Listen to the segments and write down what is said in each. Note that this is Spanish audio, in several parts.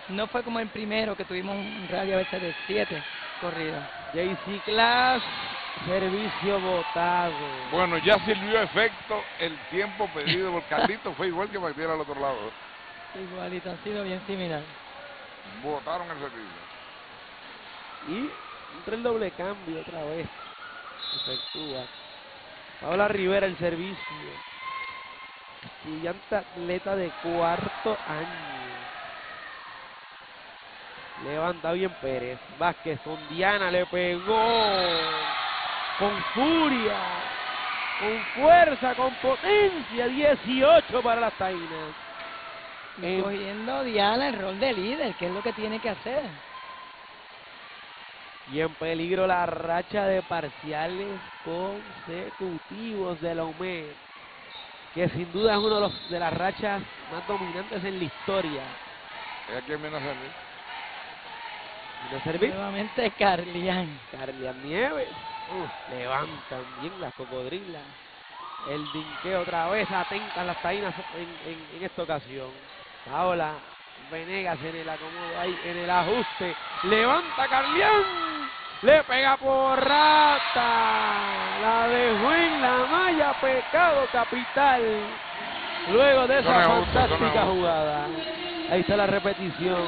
No fue como el primero que tuvimos un radio a veces de 7 corridos. JC Class, servicio botado. Bueno, ya sirvió efecto el tiempo pedido por Carlito, fue igual que Magdiel al otro lado. Igualito, ha sido bien similar. Botaron el servicio. Y entra el doble cambio otra vez. Efectúa. Paola Rivera el servicio. Estudiante atleta de cuarto año. Levanta bien Pérez. Vázquez con Diana le pegó. Con furia. Con fuerza, con potencia. 18 para las Tainas. Y cogiendo Diana el rol de líder, que es lo que tiene que hacer. Y en peligro la racha de parciales consecutivos de la UMED, que sin duda es uno de las rachas más dominantes en la historia. ¿Es quién viene a servir? ¿Viene a servir? Nuevamente Carlián. Carlián Nieves. Levantan bien las cocodrilas. El dinqueo otra vez, atentas las Tainas en esta ocasión. Paola Venegas en el acomodo ahí, en el ajuste. Levanta Carlián. Le pega por rata. La dejó en la malla, pecado capital. Luego de esa fantástica jugada. Ahí está la repetición.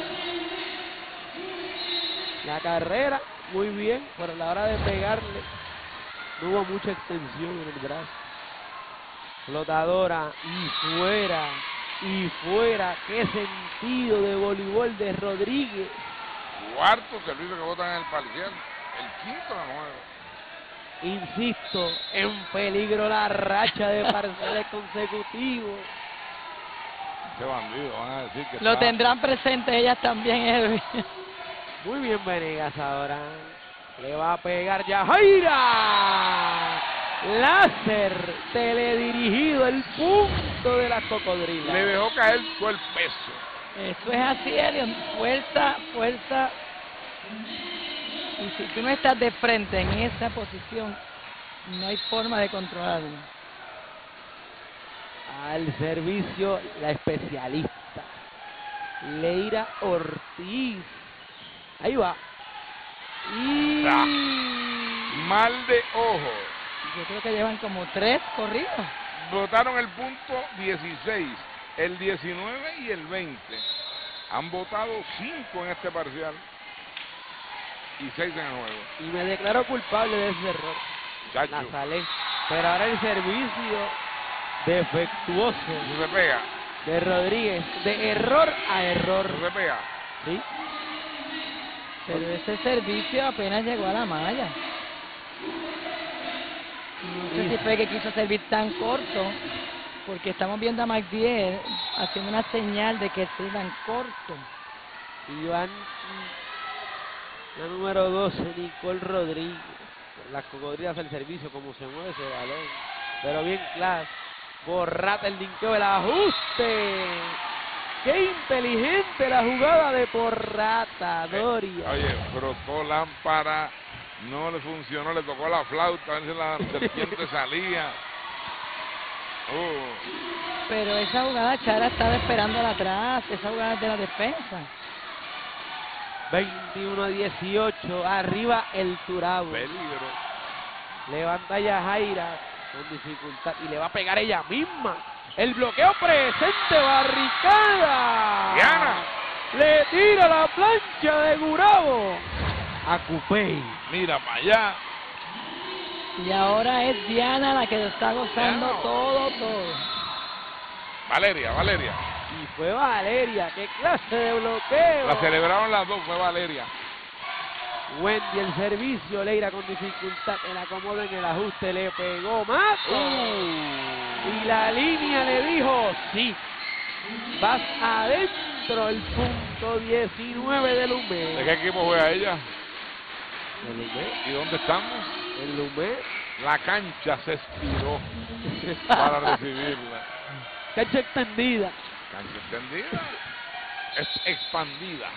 La carrera, muy bien, pero a la hora de pegarle, no hubo mucha extensión en el brazo. Flotadora y fuera. Y fuera, qué sentido de voleibol de Rodríguez. Cuarto servicio que botan en el parcial, el quinto la nueva. Insisto, en peligro la racha de parciales consecutivos. Ese bandido, van a decir que Lo tendrán presente ellas también, Edwin. Muy bien Venegas ahora. Le va a pegar Yajaira. Láser teledirigido, el punto de la cocodrila. Le dejó caer todo el peso. Eso es así, Elion. Fuerza, fuerza. Y si tú no estás de frente en esa posición, no hay forma de controlarlo. Al servicio, la especialista. Leira Ortiz. Ahí va. Y... mal de ojo. Yo creo que llevan como 3 corridos. Votaron el punto 16, el 19 y el 20. Han votado 5 en este parcial y 6 en el juego. Y me declaro culpable de ese error. Chacho. La salé. Pero ahora el servicio defectuoso No se pega. de Rodríguez, de error a error. No se pega. ¿Sí? Pero ese servicio apenas llegó a la malla. No sé si fue que quiso servir tan corto, porque estamos viendo a Magdiel haciendo una señal de que sirvan corto. Y van la número 12, Nicole Rodríguez. Las cocodrilas al servicio, como se mueve ese balón. Pero bien claro. Porrata el dinqueo, el ajuste. ¡Qué inteligente la jugada de Porrata, Doria! Oye, frotó lámpara, no le funcionó, le tocó la flauta, a ver si la serpiente salía. Pero esa jugada Chara estaba esperándola atrás, esa jugada es de la defensa. 21-18, arriba el Turabo. Peligro. Levanta Yajaira con dificultad y le va a pegar ella misma. El bloqueo presente, barricada. Diana. Le tira la plancha de Gurabo a Cupey. Mira para allá. Y ahora es Diana la que lo está gozando Diana. todo. Valeria. Y fue Valeria, qué clase de bloqueo. La celebraron las dos, fue Valeria. Wendy el servicio, Leira con dificultad, el acomodo en el ajuste, le pegó más. Y la línea le dijo, sí, vas adentro, el punto 19 del ¿De UME. qué equipo juega ella? El UME, ¿Y dónde estamos? el UME. La cancha se estiró para recibirla. Cancha extendida. Cancha extendida. Es expandida.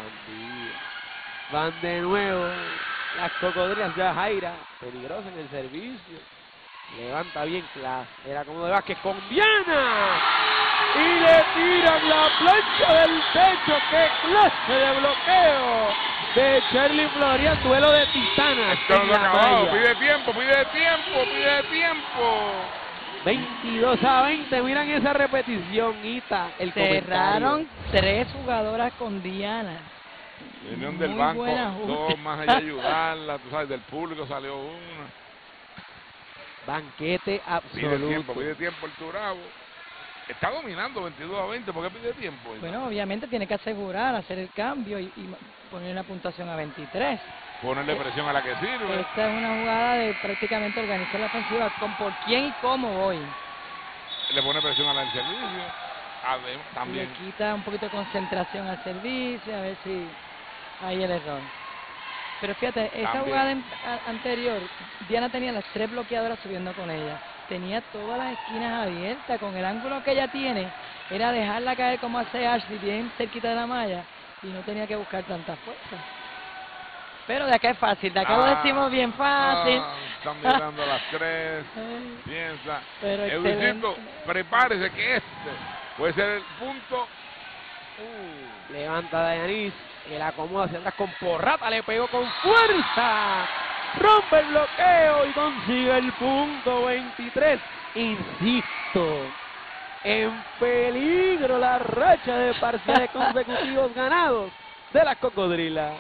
Van de nuevo las cocodrilas de Jaira, peligrosa en el servicio. Levanta bien clase. Era como de Vázquez con Diana. y le tiran la plancha del techo. ¡Qué clase de bloqueo de Cherly Florian! Duelo de titanas. Esto en no se ha la acabado. malla. Pide tiempo, pide tiempo, pide tiempo. 22-20, miran esa repetición, Ita, el Cerraron comentario. 3 jugadoras con Diana. Vinieron del Muy banco, buena jugada. 2 más allá ayudarla, tú sabes, del público salió una. Banquete Pide absoluto. tiempo el Turabo. Está dominando 22-20, ¿por qué pide tiempo? Bueno, obviamente tiene que asegurar, hacer el cambio y poner una puntuación a 23. Ponerle presión a la que sirve. Esta es una jugada de prácticamente organizar la ofensiva con por quién y cómo voy. Le pone presión a la del servicio. También. Le quita un poquito de concentración al servicio, a ver si hay el error. Pero fíjate, esa También. jugada anterior, Diana tenía las 3 bloqueadoras subiendo con ella. Tenía todas las esquinas abiertas. Con el ángulo que ella tiene, era dejarla caer como hace Ashley, bien cerquita de la malla, y no tenía que buscar tanta fuerza. Pero de acá es fácil, de acá lo decimos bien fácil. Están mirando las 3. Piensa. Pero Edwicito, excelente. prepárese que este puede ser el punto. Levanta Dayanis, el acomoda hacia atrás con Porrata, le pegó con fuerza. Rompe el bloqueo y consigue el punto 23. Insisto, en peligro la racha de parciales consecutivos ganados de las Cocodrilas.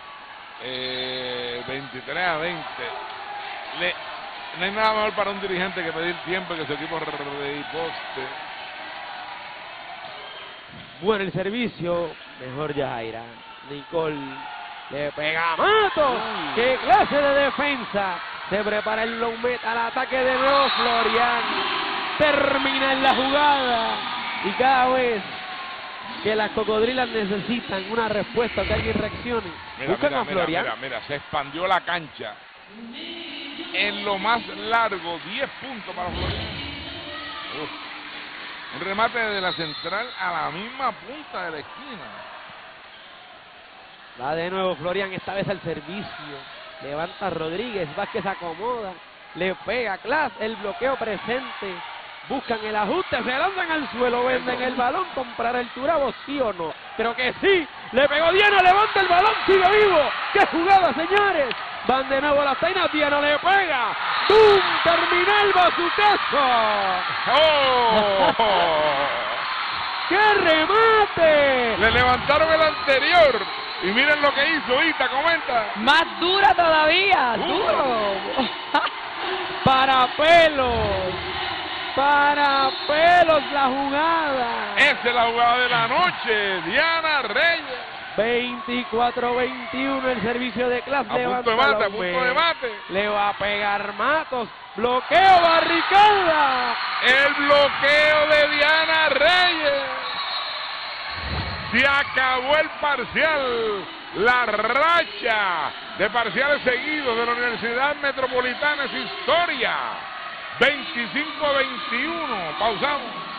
23-20. No hay nada mejor para un dirigente que pedir tiempo y que su equipo riposte. Bueno el servicio, mejor Yajaira. Nicole le pega a Matos. ¡Qué clase de defensa! Se prepara el long met al ataque de nuevo Florian. Termina en la jugada. Y cada vez que las Cocodrilas necesitan una respuesta, que alguien reaccione, buscan a Florian. Mira, se expandió la cancha. En lo más largo, 10 puntos para Florian. Un remate de la central a la misma punta de la esquina. Va de nuevo Florian, esta vez al servicio. Levanta Rodríguez, Vázquez acomoda. Le pega Class, el bloqueo presente. Buscan el ajuste, se lanzan al suelo, venden el balón, comprar el Turabo, sí o no. Creo que sí, le pegó Diana, levanta el balón, sigue vivo. ¡Qué jugada, señores! Van de nuevo las tainas, Diana le pega. ¡Bum! Terminal bazucazo. ¡Oh! ¡Qué remate! Le levantaron el anterior. Y miren lo que hizo, Ita, comenta. Más dura todavía, Duro. duro. Para pelos la jugada. Esa es la jugada de la noche. Diana Reyes. 24-21 el servicio de Class. A punto de mate, a punto de mate. Le va a pegar Matos. Bloqueo, barricada. El bloqueo de Diana Reyes. Se acabó el parcial. La racha de parciales seguidos de la Universidad Metropolitana es historia. 25-21. Pausamos.